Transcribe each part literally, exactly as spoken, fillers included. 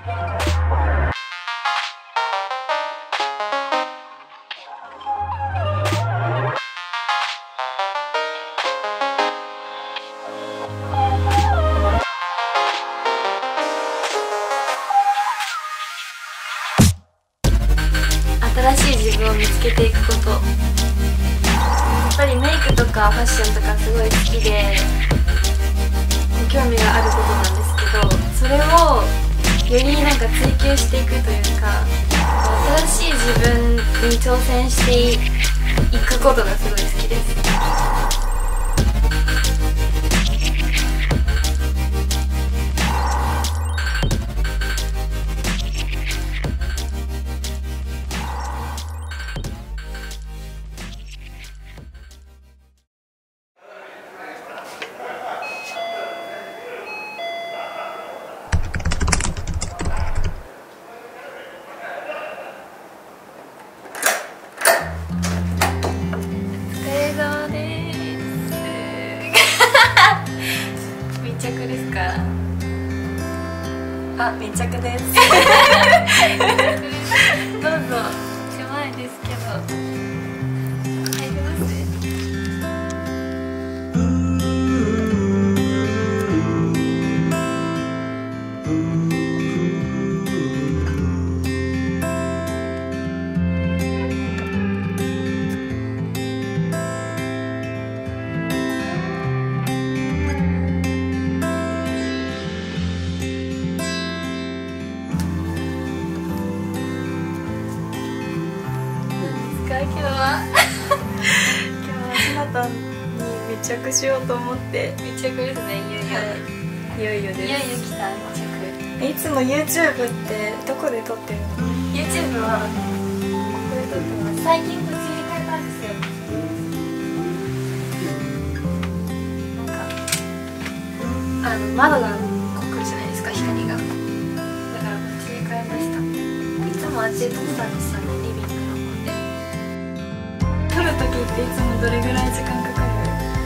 新しい自分を見つけていくこと。やっぱりメイクとかファッションとかすごい好きで興味があることなんですけど、それをよりなんか追求していくというか、新しい自分に挑戦していくことがすごい好きです。密着ですか？あ、密着です。どうぞ。狭いですけど入ります？今日は今日はひなたに密着しようと思って。密着ですね。いよいよ、はい、いよいよです。いよいよ来た密着。いつも YouTube ってどこで撮ってるの？ YouTube はここで撮ってます。最近こっちに変えたんですよ。なんかあの窓がこう来るじゃないですか、光が。だからこっちに変えました。いつもあっちで撮ってたんですよね、リビング。撮る時っていつもどれぐらい時間かかる？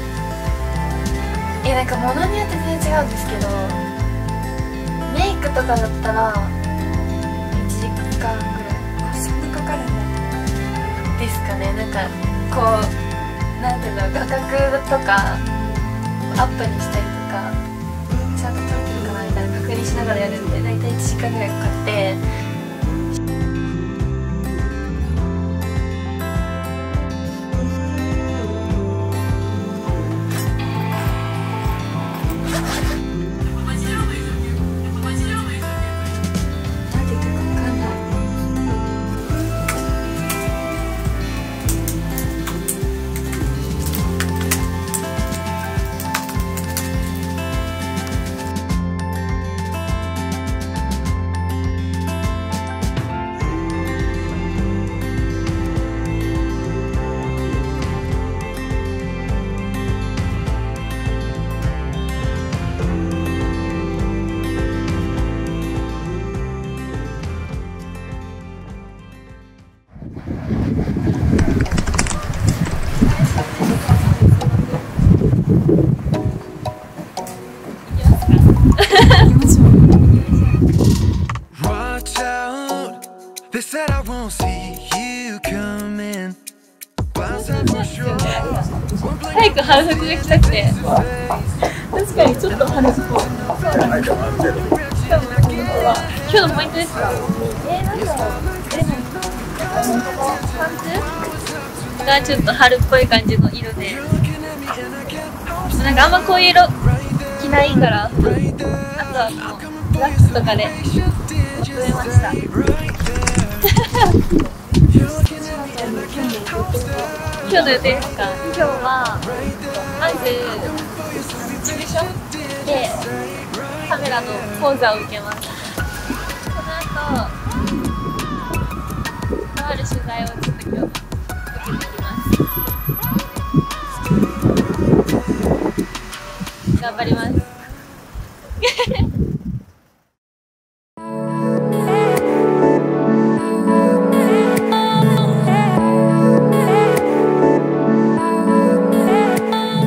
いや、なんか物によって全然違うんですけど、メイクとかだったらいちじかんぐらい。あ、そんなかかるんだ。ですかね。なんかこうなんていうの、画角とかアップにしたりとかちゃんと撮れてるかなみたいな確認しながらやるんで、だいたいいちじかんぐらいかかって。早く春服が着たくて。確かにちょっと春服っぽい。今日のポイントですか？えー、なんだろう。え、パンツがちょっと春っぽい感じの色で、なんかあんまこういう色着ないから、あとはもうブラックとかでまとめました。今日の予定ですか？今日はまず事務所でカメラの講座を受けます。その後とある取材をちょっと今日受けてきます。頑張ります。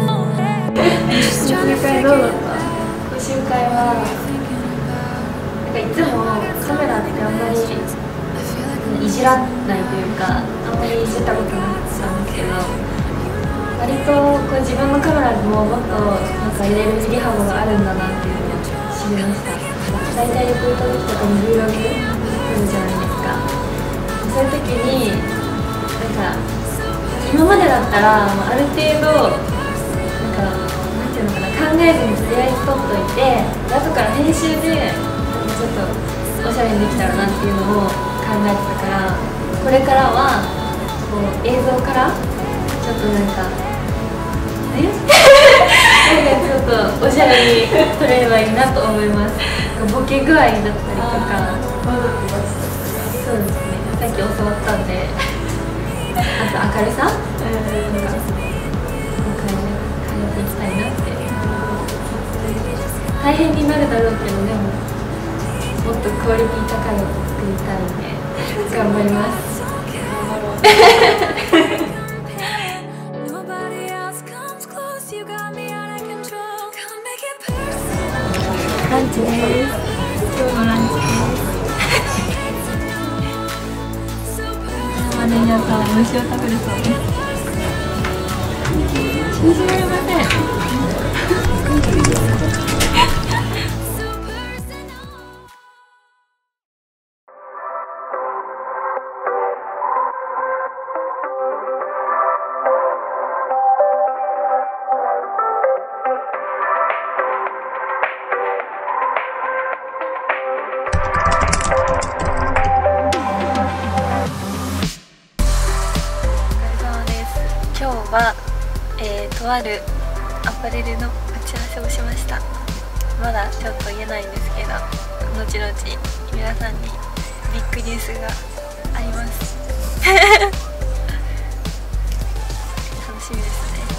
講習会どうだった？講習会はなんかかいつもカメラってあんまりいじらないというか、あんまりいじったことなかったんですけど、割とこう自分のカメラにももっとなんか入れる振り幅があるんだなっていうのを知りました。大体旅行行った時とかに Vlog 撮るじゃないですか。そういう時になんか今までだったらある程度なんかなんていうのかな、考えずにとりあえず撮っといて、後から編集でちょっとおしゃれにできたらなっていうのを考えてたから、これからはこう映像からちょっとなんかえなんかちょっとおしゃれに撮れればいいなと思います。ボケ具合だったりとか、そうですね、さっき教わったんで、あと明るさ、なんか変えていきたいなって。大変になるだろうけど、でももっとクオリティ高いのを作りたいんで頑張ります。ランチです。今日のランチです。マネージャーさんは虫を食べるそうです。信じられません。今日は、えー、とあるアパレルの打ち合わせをしました。まだちょっと言えないんですけど、後々皆さんにビッグニュースがあります楽しみですね。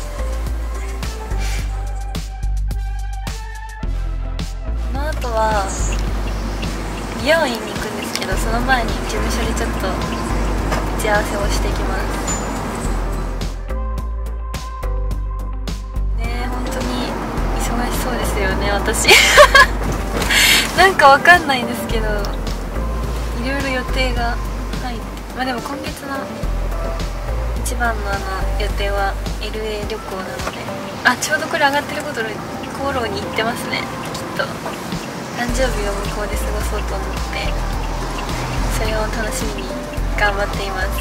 この後は美容院に行くんですけど、その前に事務所でちょっと打ち合わせをしてきます。そうですよね、私なんかわかんないんですけど、いろいろ予定が入って、まあでも今月の一番のあの予定は エルエー 旅行なので、あ、ちょうどこれ上がってること頃に行ってますね。きっと誕生日を向こうで過ごそうと思って、それを楽しみに頑張っています。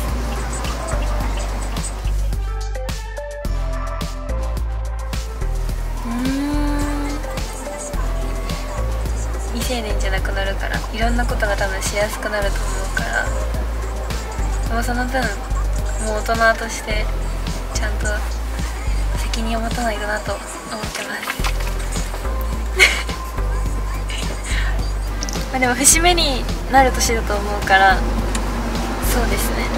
未成年じゃなくなるから、いろんなことが多分しやすくなると思うから、もうその分もう大人としてちゃんと責任を持たないとなと思ってますまあでも節目になる年だと思うから、そうですね、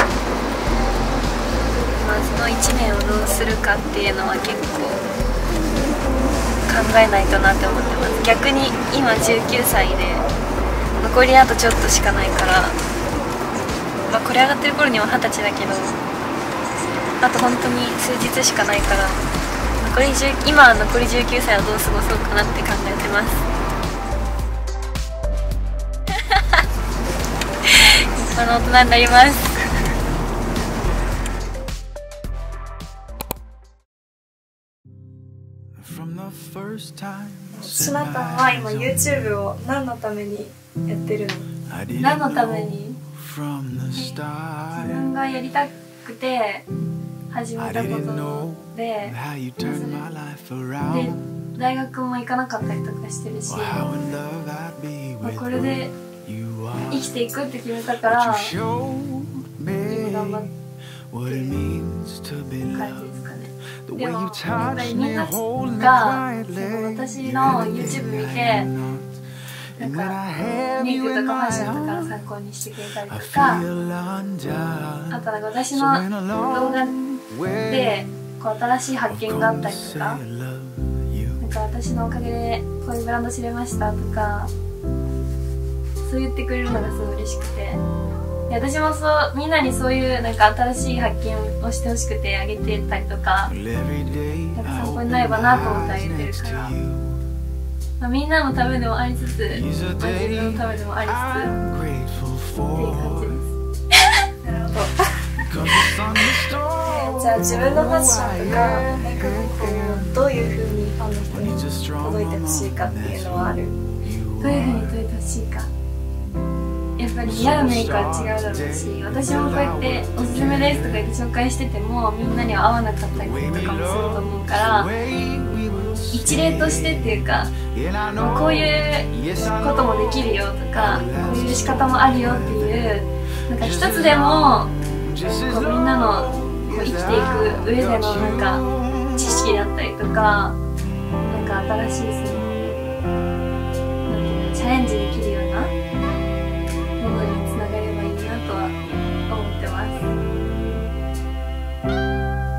まあそのいちねんをどうするかっていうのは結構考えないとなって思ってます。逆に今じゅうきゅうさいで残りあとちょっとしかないから、まあこれ上がってる頃にははたちだけど、あと本当に数日しかないから、残り10今は残りじゅうきゅうさいをどう過ごそうかなって考えてます立派な大人になりますしなたんは今 YouTube を何のためにやってるの？ 何のために？自分がやりたくて始めたことで、で大学も行かなかったりとかしてるし、まあ、これで生きていくって決めたから今頑張ってる感じですかね。でもやっぱりみんながその私の YouTube 見てなんかメイクとかファッションとかの参考にしてくれたりとか、あとなんか私の動画でこう新しい発見があったりとか、なんか私のおかげでこういうブランド知れましたとか、そう言ってくれるのがすごい嬉しくて、私もそうみんなにそういうなんか新しい発見をしてほしくてあげてたりとか、なんか参考になればなと思ってあげてるから、 まあ、みんなのためでもありつつ、まあ、自分のためでもありつつっていう感じです。 なるほどじゃあ自分のファッションとかメイク方法をどういうふうにファンの人に届いてほしいかっていうのはある？ どういうふうに届いてほしいか、やっぱり似合うメイクは違うだろうし、私もこうやっておすすめですとか言って紹介しててもみんなには合わなかったりとかもすると思うから、一例としてっていうか、もうこういうこともできるよとか、こういう仕方もあるよっていう、なんか一つでもこうみんなのこう生きていく上でのなんか知識だったりとか、なんか新しいそのなんていうのチャレンジできるようなものにつながればいいなとは思ってます。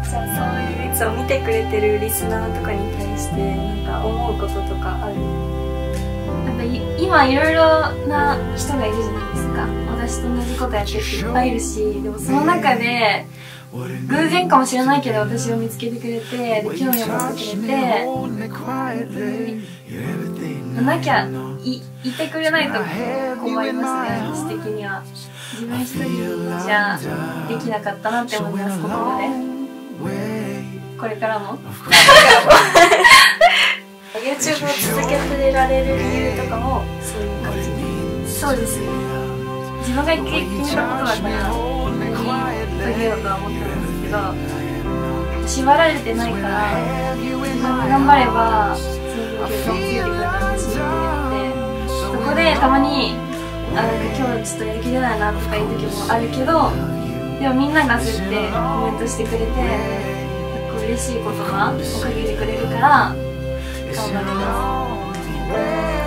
じゃあそういういつも見てくれてるリスナーとかに対してなんか思うこととかある？ やっぱり今いろいろな人がいるじゃないですか。私と同じことやってる人いっぱいいるし、でもその中で偶然かもしれないけど私を見つけてくれて、で興味を持ってくれて、なきゃ い, いてくれないと困りますね。私的には自分一人じゃできなかったなって思います。ここまでこれからも YouTube を続けてられる理由とかもそういう感じ？ そうですね、自分が決めたことだから遂げようとは思ってるんですけど、縛られてないから自分が頑張ればそういう結果もついてくるなって信じてるので、そこでたまにあなんか今日ちょっとやる気出ないなとかいう時もあるけど、でもみんながそうやってコメントしてくれて、なんか嬉しい言葉をかけてくれるから頑張ります。